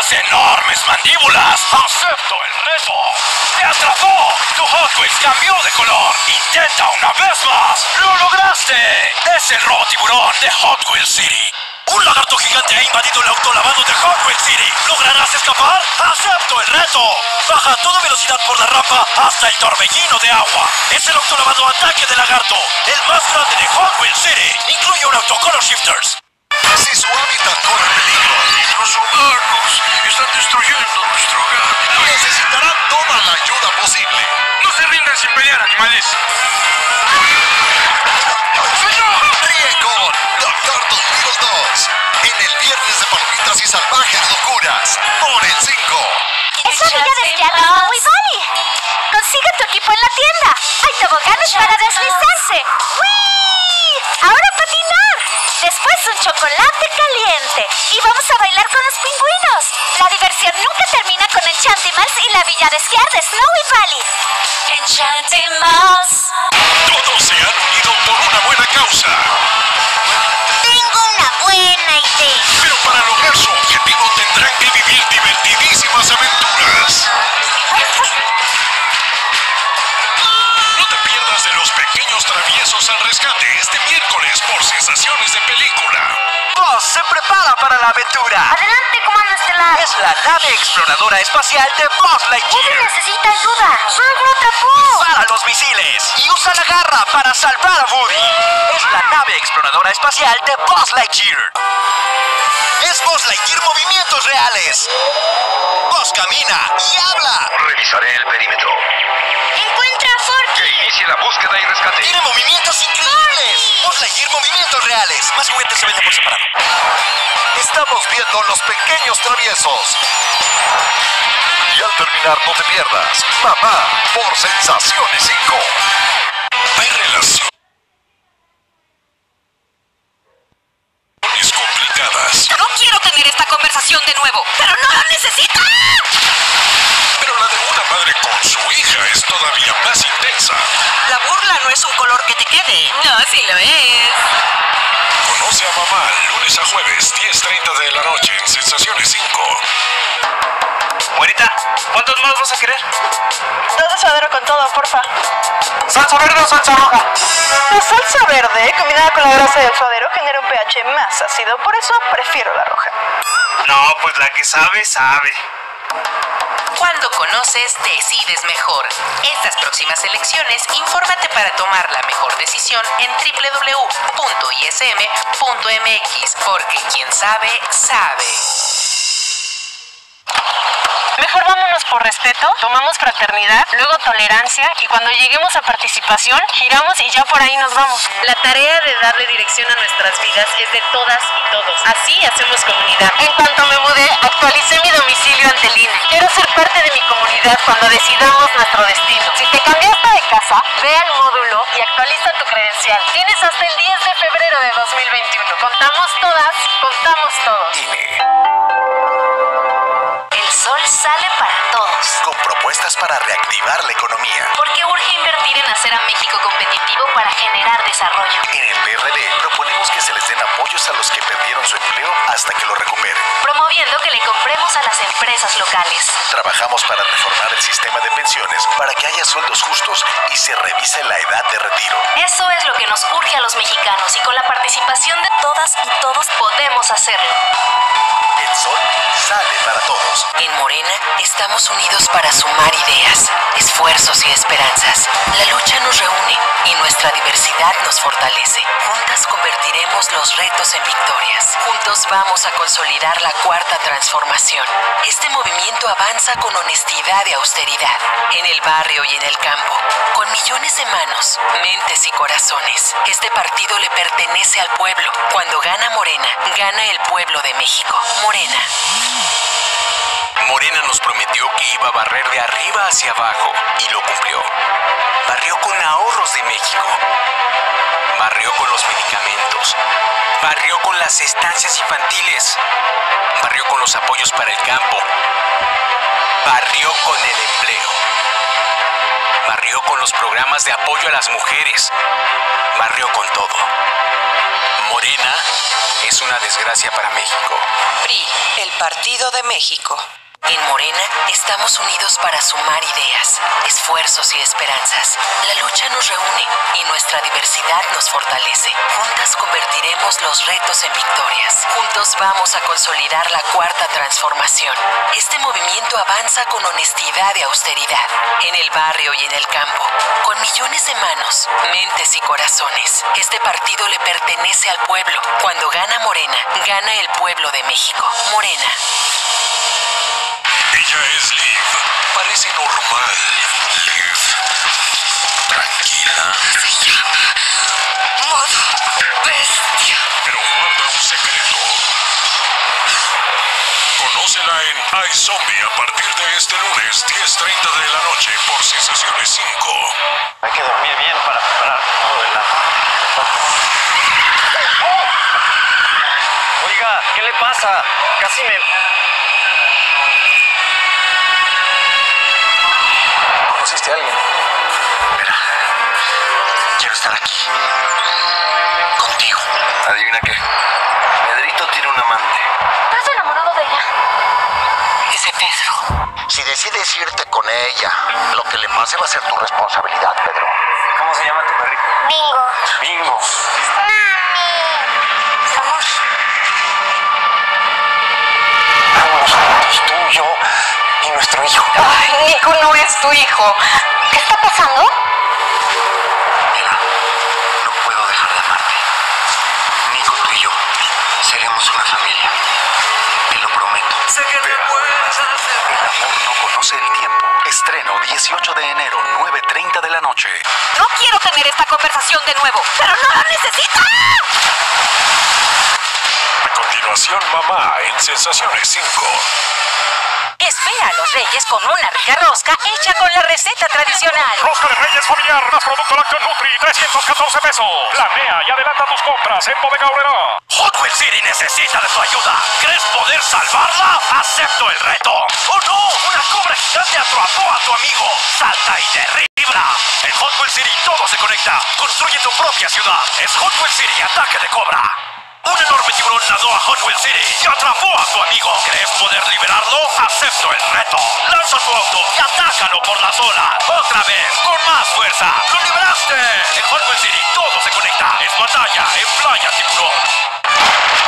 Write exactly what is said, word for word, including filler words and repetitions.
¡Tus enormes mandíbulas! ¡Acepto el reto! ¡Te atrapó! ¡Tu Hot Wheels cambió de color! ¡Intenta una vez más! ¡Lo lograste! ¡Es el robo tiburón de Hot Wheels City! ¡Un lagarto gigante ha invadido el autolavado de Hot Wheels City! ¿Lograrás escapar? ¡Acepto el reto! Baja a toda velocidad por la rampa hasta el torbellino de agua. Es el autolavado Ataque de Lagarto, el más grande de Hot Wheels City. Incluye un autocolor shifters. Si su hábitat corre peligro, Los humanos están destruyendo nuestro hogar. necesitará toda la ayuda posible. No se rindan sin pelear, animales. Ríe con Doctor Dolittle dos. En el viernes de palomitas y salvajes locuras. Por el cinco. ¡Es la villa de esquí a Wivali! ¡Consigue tu equipo en la tienda! ¡Hay toboganes para deslizarse! ¡Wii! ¡Ahora patinar! Después un chocolate caliente. Y vamos a bailar con los pingüinos. La diversión nunca termina con Enchantimals y la villa de esquiar de Snowy Valley. Enchantimals. Todos se han unido por una buena causa. Tengo una buena idea. Pero para lograr su objetivo tendrán que vivir divertidísimas aventuras. No te pierdas de Los Pequeños Traviesos al Rescate este miércoles por Sensaciones de Película. ¡Buzz se prepara para la aventura! Adelante, comando estelar. Es la nave exploradora espacial de Buzz Woody Lightyear. necesita ayuda. ¡Solo lo atrapó! Para los misiles y usa la garra para salvar a Woody. Es la nave exploradora espacial de Buzz Lightyear. Es Buzz Lightyear movimientos reales. Buzz camina y habla. Revisaré el perímetro. Encuentra a Forky. Que inicie la búsqueda y rescate. Tiene movimientos increíbles. Buzz Lightyear movimientos reales. Más juguetes se venden por separado. Estamos viendo Los Pequeños Traviesos. Y al terminar no te pierdas Mamá por Sensaciones cinco. Hay relaciones complicadas, No quiero tener esta conversación de nuevo, pero no lo necesito. pero la de una madre con su hija es todavía más intensa. La burla no es un color que te quede. No, sí lo es. Conoce a Mamá lunes a jueves, diez treinta de la noche en Sensaciones cinco. Güerita, ¿cuántos más vas a querer? Todo suadero con todo, porfa. ¿Salsa verde o salsa roja? La salsa verde, combinada con la grasa del suadero, genera un pH más ácido. Por eso prefiero la roja. No, pues la que sabe, sabe. Cuando conoces, decides mejor. Estas próximas elecciones, infórmate para tomar la mejor decisión en doble u doble u doble u punto i s m punto m x, porque quien sabe, sabe. Mejor vámonos por respeto, tomamos fraternidad, luego tolerancia y cuando lleguemos a participación, giramos y ya por ahí nos vamos. La tarea de darle dirección a nuestras vidas es de todas y todos. Así hacemos comunidad. En cuanto me mudé, actualicé mi domicilio ante el I N E. Quiero ser parte de mi comunidad cuando decidamos nuestro destino. Si te cambiaste de casa, ve al módulo y actualiza tu credencial. Tienes hasta el diez de febrero de dos mil veintiuno. Contamos todas, contamos todos. I N E. El sol sale para todos. Con propuestas para reactivar la economía. Porque urge invertir en hacer a México competitivo para generar desarrollo. En el P R D proponemos que se les den apoyos a los que perdieron su empleo hasta que lo recuperen. Promoviendo que le compremos a las empresas locales. Trabajamos para reformar el sistema de pensiones para que haya sueldos justos y se revise la edad de retiro. Eso es lo que nos urge a los mexicanos y con la participación de todas y todos podemos hacerlo. El sol sale para todos. En Morena estamos unidos para sumar ideas, esfuerzos y esperanzas. La lucha nos reúne y nuestra diversidad nos fortalece. Juntas convertiremos los retos en victorias. Juntos vamos a consolidar la cuarta transformación. Este movimiento avanza con honestidad y austeridad, en el barrio y en el campo, con millones de manos, mentes y corazones. Este partido le pertenece al pueblo. Cuando gana Morena, gana el pueblo de México. Morena. Morena nos prometió que iba a barrer de arriba hacia abajo y lo cumplió. Barrió con ahorros de México. Barrió con los medicamentos. Barrió con las estancias infantiles. Barrió con los apoyos para el campo. Barrió con el empleo. Barrió con los programas de apoyo a las mujeres. Barrió con todo. Morena es una desgracia para México. P R I, el Partido de México. En Morena estamos unidos para sumar ideas, esfuerzos y esperanzas. La lucha nos reúne y nuestra diversidad nos fortalece. Juntas convertiremos los retos en victorias. Juntos vamos a consolidar la cuarta transformación. Este movimiento avanza con honestidad y austeridad, en el barrio y en el campo, con millones de manos, mentes y corazones. Este partido le pertenece al pueblo. Cuando gana Morena, gana el pueblo de México. Morena. Ella es Liv. Parece normal. Liv. Tranquila. Se llama Modo Bestia. Pero guarda un secreto. Conócela en iZombie a partir de este lunes, diez treinta de la noche, por Sensaciones cinco. Hay que dormir bien para preparar todo el lado. Oiga, ¿qué le pasa? Casi me... ¿Conociste a alguien? Mira, quiero estar aquí. Contigo. ¿Adivina qué? Pedrito tiene un amante. ¿Estás enamorado de ella? Ese Pedro. Si decides irte con ella, lo que le pase va a ser tu responsabilidad, Pedro. ¿Cómo se llama tu perrito? Bingo. Bingo. Vamos. Vámonos juntos, tú, yo y nuestro hijo. Ay, Nico no es tu hijo. ¿Qué está pasando? Mira, no puedo dejar de amarte. Nico, tú y yo seremos una familia. Te lo prometo. El amor no conoce el tiempo. Estreno dieciocho de enero, nueve treinta de la noche. No quiero tener esta conversación de nuevo, pero no la necesito. A continuación, Mamá en Sensaciones cinco. Espera a los Reyes con una rica rosca hecha con la receta tradicional. Rosca de Reyes familiar, más producto lácteo Nutri, trescientos catorce pesos. Planea y adelanta tus compras en Bodega Aurrerá. Hot Wheels City necesita de tu ayuda. ¿Crees poder salvarla? ¡Acepto el reto! ¡Oh no! ¡Una cobra gigante atrapó a tu amigo! ¡Salta y derríbala! En Hot Wheels City todo se conecta. Construye tu propia ciudad. Es Hot Wheels City Ataque de Cobra. Un enorme tiburón nadó a Hot Wheels City y atrapó a tu amigo. ¿Crees poder liberarlo? ¡Acepto el reto! Lanza tu auto y atácalo por las olas. ¡Otra vez! ¡Con más fuerza! ¡Lo liberaste! En Hot Wheels City todo se conecta. Es batalla en Playa Tiburón.